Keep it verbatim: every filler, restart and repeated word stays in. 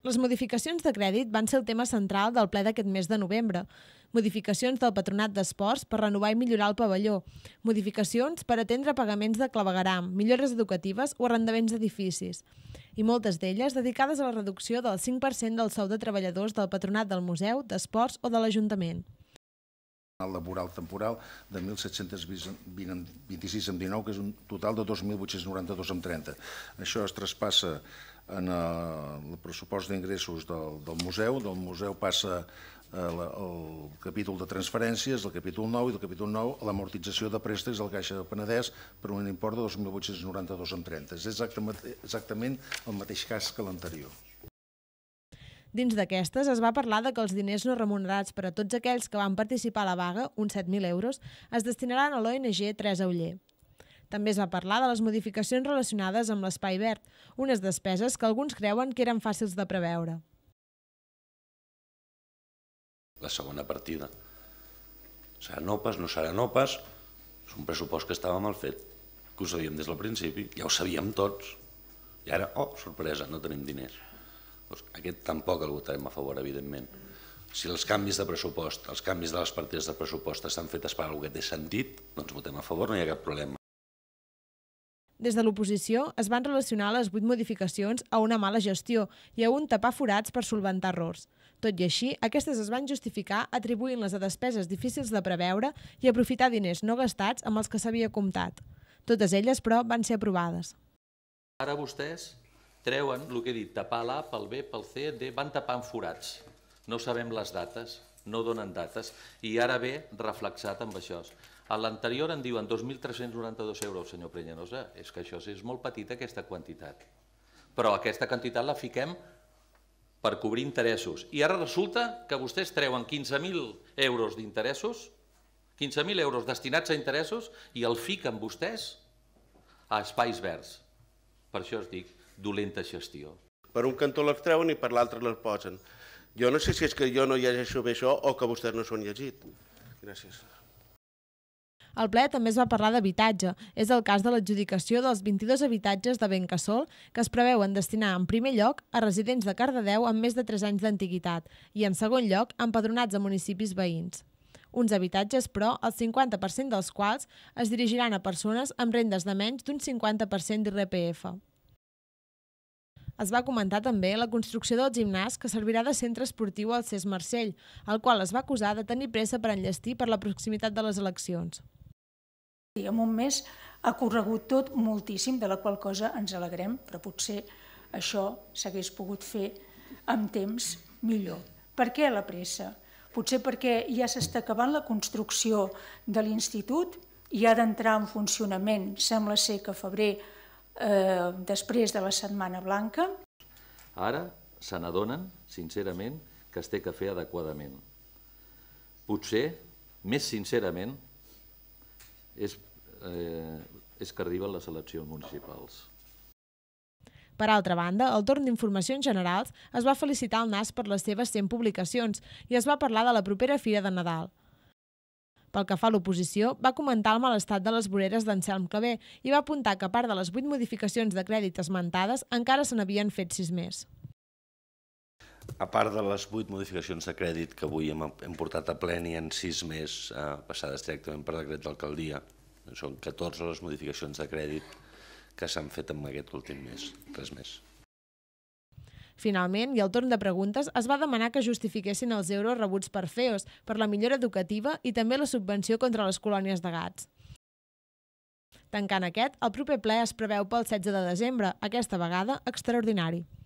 Les modificacions de crèdit van ser el tema central del ple d'aquest mes de novembre. Modificacions del Patronat d'Esports per renovar i millorar el pavelló. Modificacions per atendre pagaments de clavegueram, millores educatives o arrendaments d'edificis. I moltes d'elles dedicades a la reducció del cinc per cent del sou de treballadors del Patronat del Museu, d'Esports o de l'Ajuntament. El laboral temporal de mil set-cents vint-i-sis coma dinou, que és un total de dos mil vuit-cents noranta-dos coma trenta. Això es traspassa en el pressupost d'ingressos del, del museu. Del museu passa el capítol de transferències, el capítol nou, i del capítol nou a l'amortització de préstecs al Caixa del Penedès per un import de dos mil vuit-cents noranta-dos coma trenta. És exactament el mateix cas que l'anterior. Dins d'aquestes es va parlar de que els diners no remunerats per a tots aquells que van participar a la vaga, uns set mil euros, es destinaran a l'O N G Teresa Oller. També es va parlar de les modificacions relacionades amb l'espai verd, unes despeses que alguns creuen que eren fàcils de preveure. La segona partida. Seran O P A s, no seran O P A s, és un pressupost que estava mal fet, que ho sabíem des del principi, ja ho sabíem tots. I ara, oh, sorpresa, no tenim diners. Aquest tampoc el votarem a favor, evidentment. Si els canvis de pressupost, els canvis de les partides de pressupost estan fetes per alguna cosa que té sentit, doncs votem a favor, no hi ha cap problema. Des de l'oposició es van relacionar les vuit modificacions a una mala gestió i a un tapar forats per solventar errors. Tot i així, aquestes es van justificar atribuint-les a despeses difícils de preveure i aprofitar diners no gastats amb els que s'havia comptat. Totes elles, però, van ser aprovades. Ara vostès treuen el que he dit, tapar l'A, pel B, pel C, D, van tapant forats. No sabem les dates, no donen dates, i ara ve reflexat amb això. A l'anterior en diuen dos mil tres-cents noranta-dos euros, senyor Prenyanosa. És que això és molt petita, aquesta quantitat. Però aquesta quantitat la fiquem per cobrir interessos. I ara resulta que vostès treuen quinze mil euros d'interessos, quinze mil euros destinats a interessos, i el fiquen vostès a espais verds. Per això es dic dolenta gestió. Per un cantó les treuen i per l'altre les posen. Jo no sé si és que jo no llegeixo bé això o que vostès no s'ho han llegit. Gràcies. Al ple també es va parlar d'habitatge. És el cas de l'adjudicació dels vint-i-dos habitatges de Bencasol que es preveuen destinar en primer lloc a residents de Cardedeu amb més de tres anys d'antiguitat i en segon lloc a empadronats a municipis veïns. Uns habitatges, però, el cinquanta per cent dels quals es dirigiran a persones amb rendes de menys d'un cinquanta per cent d'I R P F. Es va comentar també la construcció del gimnàs que servirà de centre esportiu al C E S Marcell, el qual es va acusar de tenir pressa per enllestir per la proximitat de les eleccions. En un mes ha corregut tot moltíssim, de la qual cosa ens alegrem, però potser això s'hagués pogut fer amb temps millor. Per què la pressa? Potser perquè ja s'està acabant la construcció de l'institut i ha d'entrar en funcionament, sembla ser que a febrer, eh, després de la Setmana Blanca. Ara se n'adonen, sincerament, que es té que fer adequadament. Potser, més sincerament, és, eh, és que arriben les eleccions municipals. Per altra banda, al torn d'informacions generals es va felicitar el N A S per les seves cent publicacions i es va parlar de la propera Fira de Nadal. Pel que fa a l'oposició, va comentar el mal estat de les voreres d'Anselm Clavé i va apuntar que a part de les vuit modificacions de crèdit esmentades, encara se n'havien fet sis més. A part de les vuit modificacions de crèdit que avui hem, hem portat a ple, n'hi ha sis més eh, passades directament per decret d'alcaldia. Són catorze les modificacions de crèdit que s'han fet en aquest últim mes, res més. Finalment, i al torn de preguntes, es va demanar que justifiquessin els euros rebuts per F E O S, per la millora educativa i també la subvenció contra les colònies de gats. Tancant aquest, el proper ple es preveu pel setze de desembre, aquesta vegada extraordinari.